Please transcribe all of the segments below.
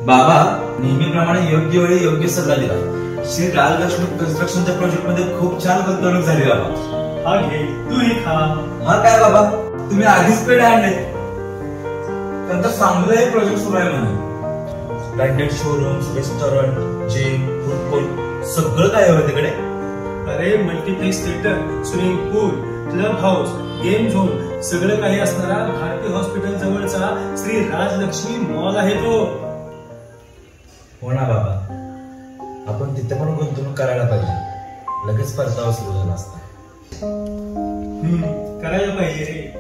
बाबा नेहमीप्रमाणे योग्य वेळी योग्य सल्ला दिला। श्री राजलक्ष्मी कन्स्ट्रक्शनच्या प्रोजेक्ट मध्ये खूप छान गुंतवणूक झाली बाबा। हा घे, तू ही खा। मग काय बाबा, तुम्ही आधीच पेढे आणले, त्यांचा चांगलाही प्रोजेक्ट सुरू आहे म्हणे। Branded showrooms, restaurant, gym, food court सगळं काय आहे तिकडे? अरे multiplex theatre, swimming pool, club house, game zone सगळं काही असणारा भारती हॉस्पिटल जवळचा श्री राजलक्ष्मी मॉल आहे तो। हो ना बाबा, आपण तिथे पण गुंतवणूक करायला पाहिजे, लगेच परतावा सुरू झाला असता। करायला पाहिजे रे।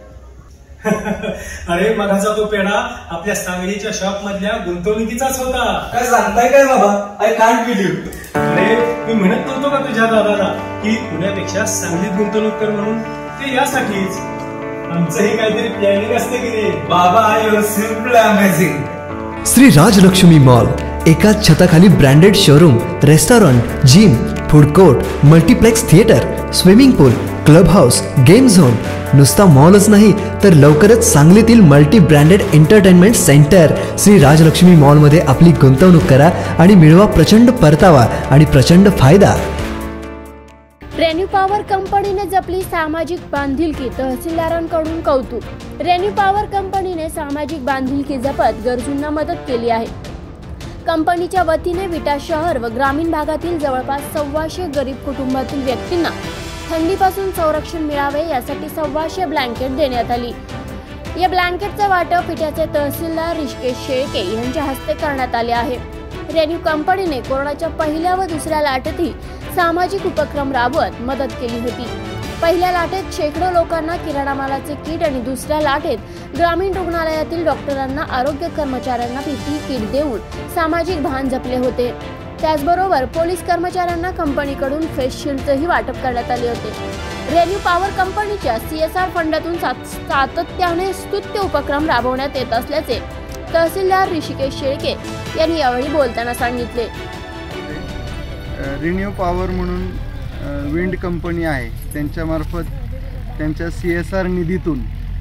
अरे मगाचा तो पेढा आपल्या सांगलीच्या शॉप मधल्या गुंतवणुकीचाच होता। काय सांगताय काय बाबा? I can't believe. अरे मी म्हणत नव्हतो का तुझ्या दादाला की पुण्यापेक्षा सांगलीत गुंतवणूक कर म्हणून? ते यासाठीच आमचंही काहीतरी प्लॅनिंग असते की रे बाबा। You are simple amazing. Shri Rajlakshmi mall, एकाच छताखाली branded showroom, restaurant, gym, food court, multiplex theatre, swimming pool, club house, game zone. नुसता मॉलच नाही तर लवकरच सांगलीतील multi branded entertainment centre Shri Rajlakshmi मॉलमध्ये आपली गुंतवणूक करा आणि मिळवा प्रचंड परतावा आणि प्रचंड फायदा। रेन्यू पॉवर कंपनीने जपली सामाजिक बांधिलकी, तहसीलदारांकडून कौतुक। रेन्यू पॉवर कंपनीने सामाजिक बांधिलकी जपत गरजूंना मदत केली आहे। कंपनीच्या वतीने विटा शहर व ग्रामीण भागातील जवळपास 125 गरीब कुटुंबातील व्यक्तींना थंडीपासून संरक्षण मिळावे यासाठी 125 ब्लँकेट देण्यात आली। या ब्लँकेटचे वाटप विट्याचे तहसीलदार ऋषिकेश शेळके यांच्या हस्ते करण्यात आले आहे। रेन्यू कंपनीने कोरोनाच्या पहिल्या व दुसऱ्या लाटेतही सामाजिक उपक्रम राबवत मदत केली होती। पहिल्या लाटेत शेकडो लोकांना किराणा मालाचे किट आणि दुसऱ्या लाटेत ग्रामीण रुग्णालयातील डॉक्टरांना, आरोग्य कर्मचाऱ्यांना पीपीई किट देऊन सामाजिक भान जपले होते। त्याचबरोबर पोलीस कर्मचाऱ्यांना कंपनीकडून फेस शील्डही वाटप करण्यात आले होते। रेन्यू पॉवर कंपनीच्या CSR फंडातून सातत्याने स्तुत्य उपक्रम राबवण्यात येत असल्याचे तहसीलदार ऋषिकेश शेळके यांनी यावेळी बोलताना सांगितले। रिन्यू पॉवर म्हणून विंड कंपनी आहे, त्यांच्यामार्फत त्यांच्या CSR निधीतून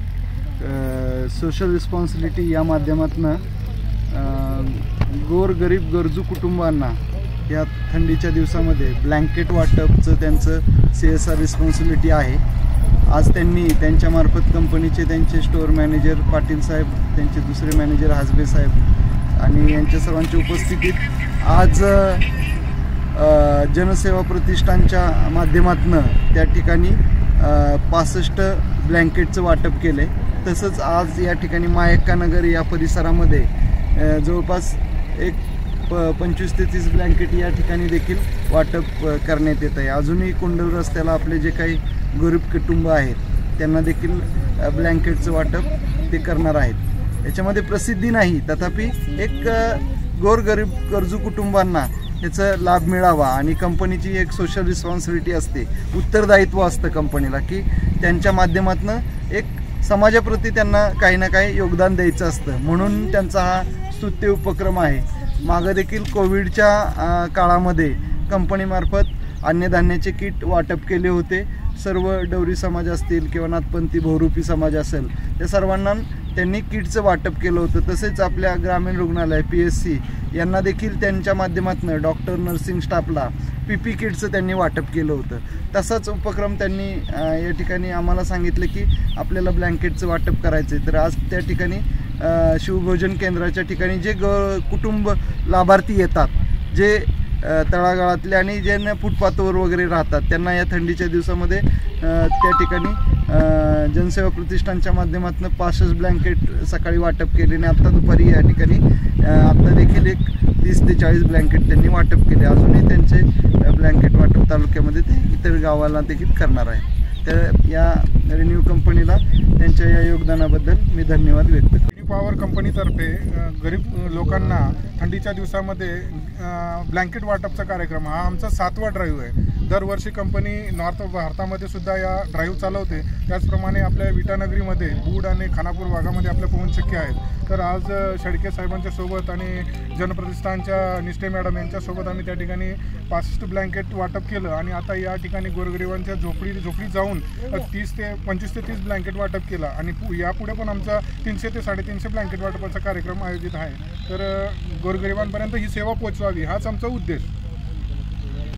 सोशल रिस्पॉन्सिबिलिटी या माध्यमातून गोरगरीब गरजू कुटुंबांना या थंडीच्या दिवसामध्ये ब्लँकेट वाटपचं त्यांचं CSR रिस्पॉन्सिबिलिटी आहे। आज त्यांनी त्यांच्यामार्फत कंपनीचे त्यांचे स्टोअर मॅनेजर पाटील साहेब, त्यांचे दुसरे मॅनेजर हासबे साहेब आणि यांच्या सर्वांच्या उपस्थितीत आज जनसेवा प्रतिष्ठानच्या माध्यमातून त्या ठिकाणी 65 ब्लँकेटचं वाटप केले। तसंच आज या ठिकाणी मायक्का नगर या परिसरामध्ये जवळपास 25 ते 30 ब्लँकेट या ठिकाणी देखील वाटप करण्यात येत आहे। अजूनही कुंडल रस्त्याला आपले जे काही गरीब कुटुंब आहेत त्यांना देखील ब्लँकेटचं वाटप ते करणार आहेत। याच्यामध्ये प्रसिद्धी नाही, तथापि एक गोरगरीब गरजू कुटुंबांना याचा लाभ मिळावा आणि कंपनीची एक सोशल रिस्पॉन्सिबिलिटी असते, उत्तरदायित्व असतं कंपनीला की त्यांच्या माध्यमातून एक समाजाप्रती त्यांना काही ना काही योगदान द्यायचं असतं, म्हणून त्यांचा हा स्तुत्य उपक्रम आहे। मागं देखील कोविडच्या काळामध्ये कंपनीमार्फत अन्नधान्याचे किट वाटप केले होते। सर्व डवरी समाज असतील किंवा नाथपंथी बहुरूपी समाज असेल त्या सर्वांना त्यांनी किटचं वाटप केलं होतं। तसेच आपल्या ग्रामीण रुग्णालय PSC यांना देखील त्यांच्या माध्यमातून डॉक्टर, नर्सिंग स्टाफला पीपी किटचं त्यांनी वाटप केलं होतं। तसाच उपक्रम त्यांनी या ठिकाणी आम्हाला सांगितलं की आपल्याला ब्लँकेटचं वाटप करायचं आहे। तर आज त्या ठिकाणी शिवभोजन केंद्राच्या ठिकाणी जे कुटुंब लाभार्थी येतात, जे तळागाळातले आणि ज्यांना फुटपाथवर वगैरे राहतात, त्यांना या थंडीच्या दिवसामध्ये त्या ठिकाणी जनसेवा प्रतिष्ठानच्या माध्यमातून 65 ब्लँकेट सकाळी वाटप केले आणि आत्ता दुपारी या ठिकाणी आत्ता देखील एक 30 ते 40 ब्लँकेट त्यांनी वाटप केले। अजूनही त्यांचे ब्लँकेट वाटप तालुक्यामध्ये ते इतर गावाला देखील करणार आहे। तर या रिन्यू कंपनीला त्यांच्या या योगदानाबद्दल मी धन्यवाद व्यक्त करतो। रिन्यू पॉवर कंपनीतर्फे गरीब लोकांना थंडीच्या दिवसामध्ये ब्लँकेट वाटपचा कार्यक्रम हा आमचा 7वा ड्राईव्ह आहे। दरवर्षी कंपनी नॉर्थ भारतामध्ये सुद्धा या ड्राईव्ह चालवते। त्याचप्रमाणे आपल्या विटानगरीमध्ये बूड आणि खानापूर भागामध्ये आपल्या पोहून शक्य आहेत। तर आज शेळके साहेबांच्या सोबत आणि जनप्रतिष्ठानच्या निष्ठे मॅडम यांच्यासोबत आम्ही त्या ठिकाणी 65 ब्लँकेट वाटप केलं आणि आता या ठिकाणी गोरगरिबांच्या झोपडी जाऊन 25 ते 30 ब्लँकेट वाटप केलं आणि यापुढे पण आमचा 300 ते 350 ब्लँकेट वाटपाचा कार्यक्रम आयोजित आहे। तर गोरगरिबांपर्यंत ही सेवा पोहोचवावी हाच आमचा उद्देश।